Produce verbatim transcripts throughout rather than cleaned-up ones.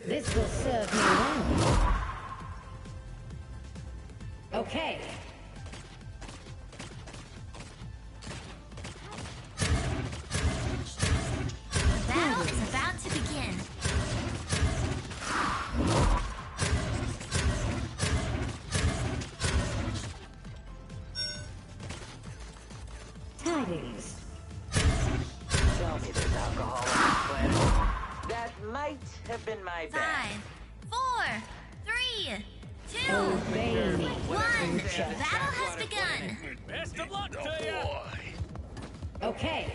This will serve me well. Okay. The battle is about to begin. Tidings. Tell me there's alcohol on this planet. That might have been my bad. Five, four, three, two, Obey me. one. The battle has begun. Best of luck to you! Okay.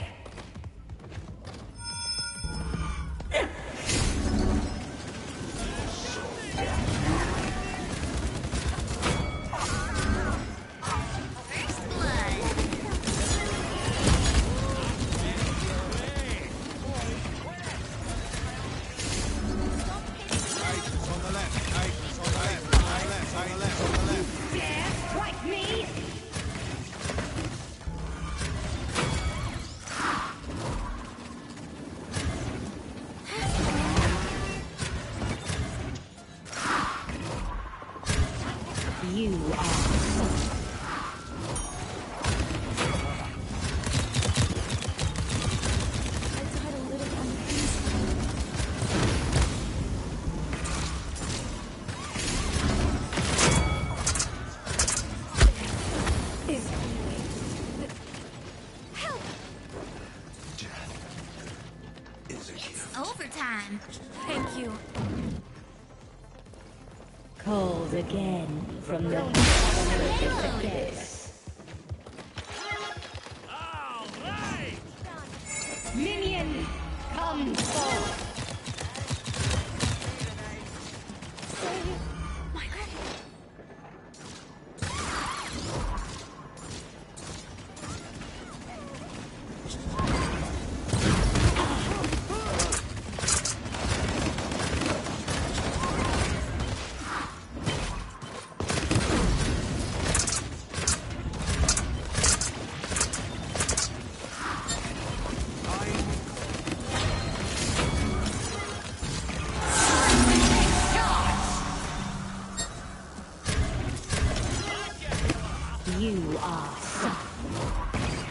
First blood. Agents on the left, agents on the left, on the left, on the left, on the left. Dare strike me? You are Overtime. Thank you. called again from the abyss. All right! Minion, come forth. You are something.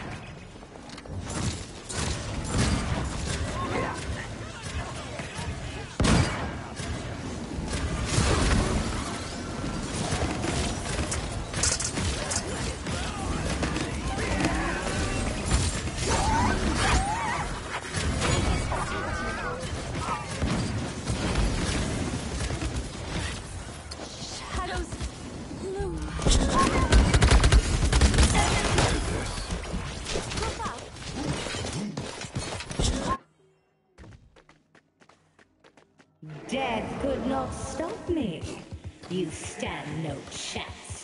Death could not stop me. You stand no chance.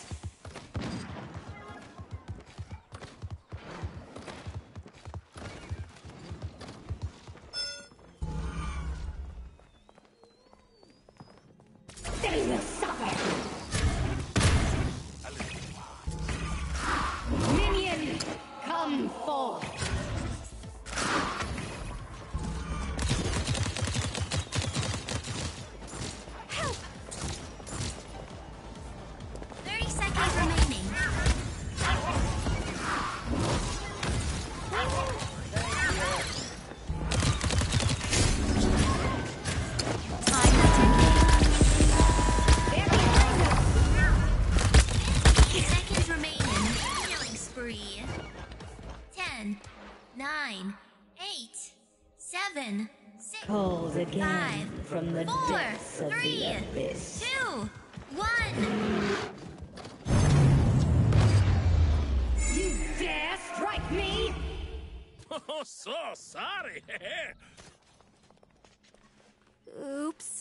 They will suffer. Minion, come forth. thirty seconds remaining. Time ticking. Seconds remaining. Killing spree. Ten, nine, eight, seven, six, Called again five, from the four, depths of three, the abyss. two, one. You dare strike me? Oh, so sorry! Oops.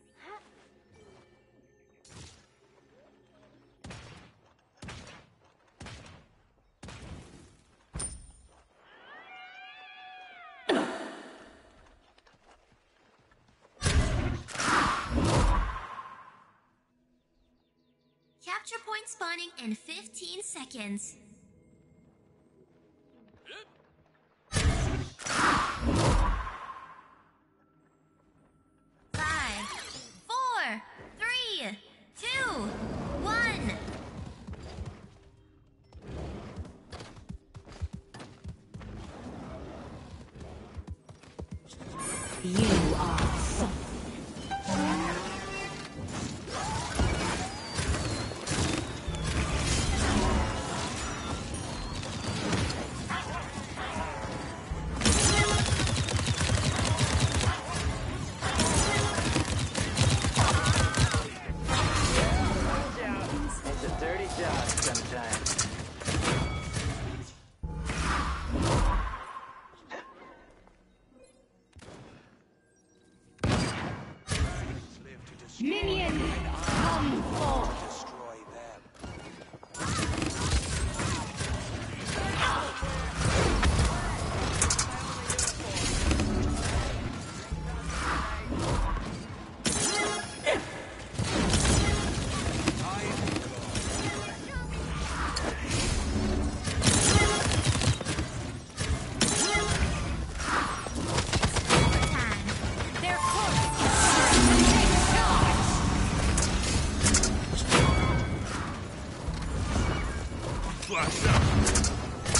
Capture point spawning in fifteen seconds. Five, You are something. It's a dirty job sometimes. Live to destroy, Minions, come forth. destroy them. Time. Their course Flash out.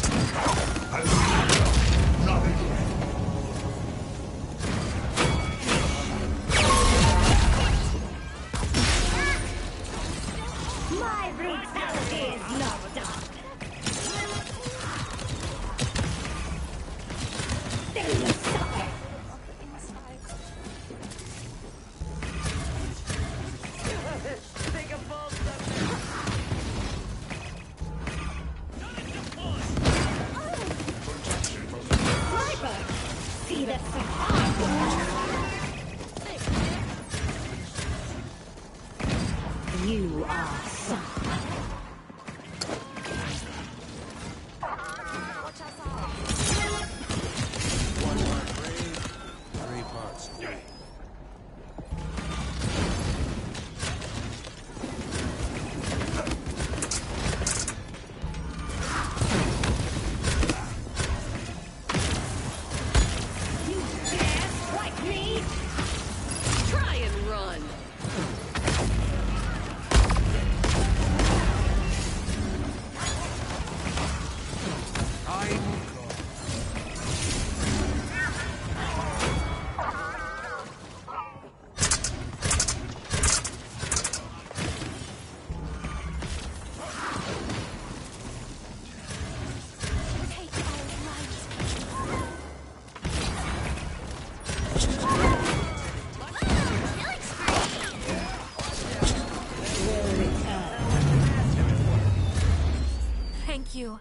My brutality is not done. They will suffer. Think of both something. Sniper, see the survival. You are something. One part brave, three parts. You dare strike me? Try and run. I will go. take our light. Woo! Killing spree! Will return. Thank you.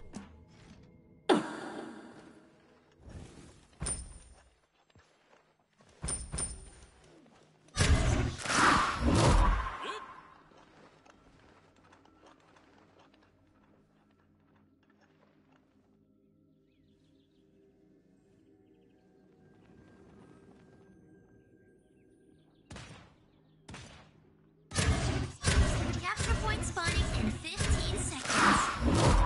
Capture point spawning in fifteen seconds.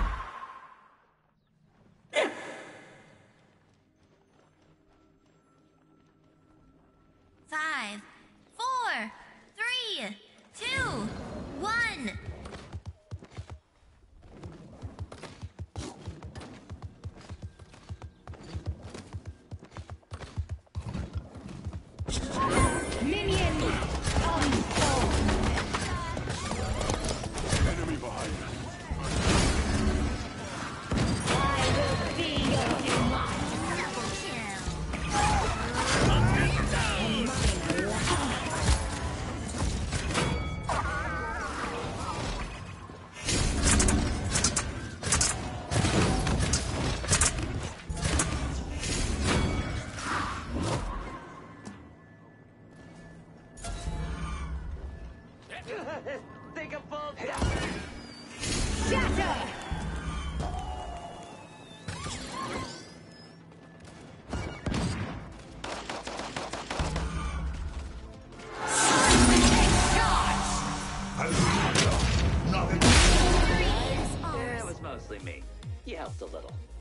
Five, four, three, two, one. Minions, come forth. Enemy behind us. I will be your demise. Double kill. Think of both something. Shatter! It was mostly me. You helped a little.